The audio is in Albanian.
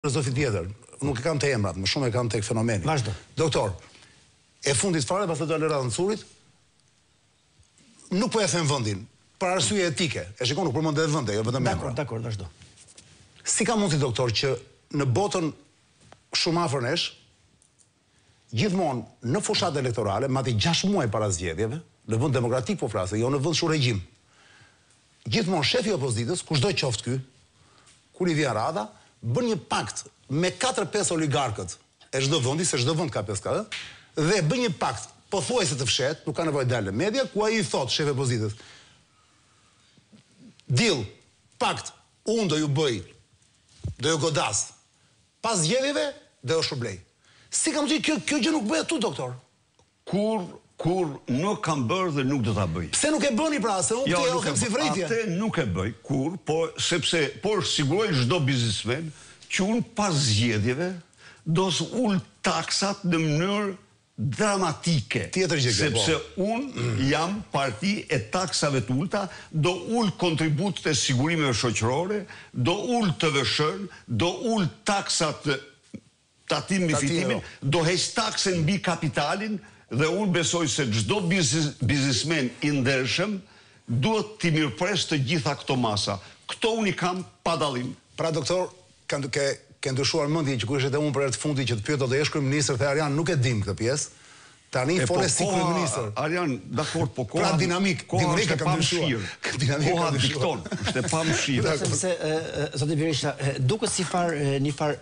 filozofi tjetër, nuk e kam të emrat, më shumë e kam tek fenomeni. Vazhdo. Doktor, e fundit fare, pas të dalë radhën Curit, nuk po e them vendin, për arsye etike. E shikon, nuk përmend edhe vende, jo vetëm emra. Dakor, vazhdo. Si ka mundsi, doktor, që në botën shumë afër nesh, gjithmonë në fushat elektorale, madje 6 muaj para zgjedhjeve, në vend demokratik po flasë, jo në vend shumë regjim. Gjithmonë shefi i opozitës, kushdo qoftë ky, kur i vjen radha, bën një pakt me 4-5 oligarkët e çdo vendi, se çdo vend ka 5 dhe bën një pakt pothuajse të fshehtë, nuk ka nevojë të dalë në media, ku ai i thot shefi i opozitës: "Deal, pakt, unë do ju bëj, do ju godas. Pas zgjedhjeve do ju shpërblej." Si kam thënë, kjo gjë nuk bëhet tu, doktor. Kur nuk kam bërë dhe nuk do ta bëj. Pse nuk e bëni pra, se unë këtë e kam si vërejtje? Atë nuk e bëj, sepse siguroj çdo biznesmen që unë pas zgjedhjeve do ul taksat në mënyrë dramatike. Tjetër gjë, sepse unë jam parti e taksave të ulta, do ul kontributet e sigurimeve shoqërore, do ul TVSH-n, do ul taksat tatim me fitimin, do heq taksën mbi kapitalin. Dhe unë besoj se çdo biznesmen i ndershëm duhet t'i mirëpres të gjitha këto masa. Këto unë i kam pa dallim. Pra, doktor, ke ndryshuar mendje që kur ishte unë për herë të fundit që të pyeta do jesh kryeminist, the Arjan, nuk e dim këtë pjesë. Tani fole si kryeminist. Arjan, dakor, po koha. Pra dinamika ka ndryshuar. Koha dikton, është e pamëshirë. Sepse zoti Berisha, duket si një far